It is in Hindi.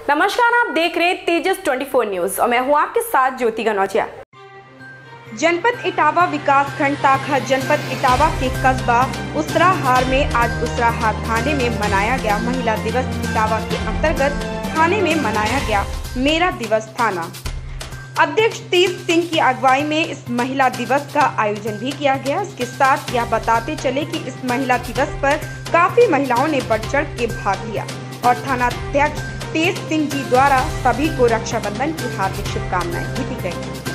नमस्कार, आप देख रहे हैं तेजस 24 न्यूज और मैं हूं आपके साथ ज्योति गनौजिया। जनपद इटावा विकास खंड ताखा जनपद इटावा के कस्बा उसराहार में आज उसराहार थाने में मनाया गया महिला दिवस। इटावा के अंतर्गत थाने में मनाया गया मेरा दिवस थाना। अध्यक्ष तेज सिंह की अगुवाई में इस महिला दिवस का आयोजन भी किया गया। इसके साथ यह बताते चले कि इस महिला दिवस पर काफी महिलाओं ने बढ़ चढ़ के भाग लिया और थानाध्यक्ष तेज सिंह जी द्वारा सभी को रक्षाबंधन की हार्दिक शुभकामनाएं भी दी गई।